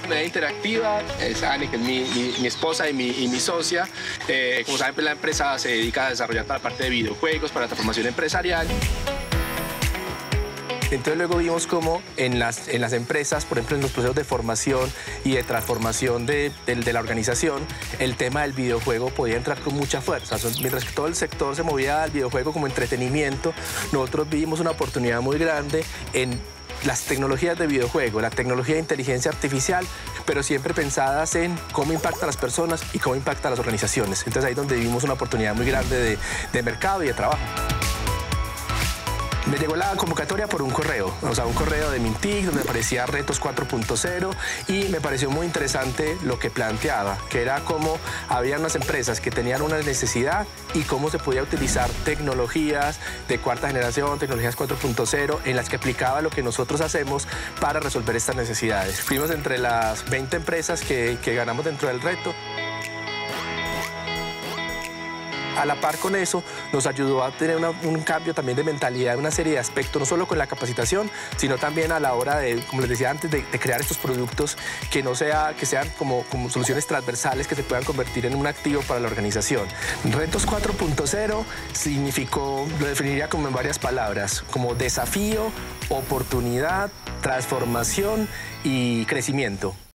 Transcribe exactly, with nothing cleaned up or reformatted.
Media Interactiva, es Ani, que es mi, mi, mi esposa y mi, y mi socia. Eh, como saben, pues la empresa se dedica a desarrollar para la parte de videojuegos, para la transformación empresarial. Entonces luego vimos cómo en las, en las empresas, por ejemplo en los procesos de formación y de transformación de, de, de la organización, el tema del videojuego podía entrar con mucha fuerza. Mientras que todo el sector se movía al videojuego como entretenimiento, nosotros vimos una oportunidad muy grande en las tecnologías de videojuego, la tecnología de inteligencia artificial, pero siempre pensadas en cómo impacta a las personas y cómo impacta a las organizaciones. Entonces ahí es donde vimos una oportunidad muy grande de, de mercado y de trabajo. Me llegó la convocatoria por un correo, o sea, un correo de Mintic donde aparecía Retos cuatro punto cero y me pareció muy interesante lo que planteaba, que era cómo había unas empresas que tenían una necesidad y cómo se podía utilizar tecnologías de cuarta generación, tecnologías cuatro punto cero, en las que aplicaba lo que nosotros hacemos para resolver estas necesidades. Fuimos entre las veinte empresas que, que ganamos dentro del reto. A la par con eso, nos ayudó a tener una, un cambio también de mentalidad en una serie de aspectos, no solo con la capacitación, sino también a la hora de, como les decía antes, de, de crear estos productos que, no sea, que sean como, como soluciones transversales que se puedan convertir en un activo para la organización. Retos cuatro punto cero significó, lo definiría como en varias palabras, como desafío, oportunidad, transformación y crecimiento.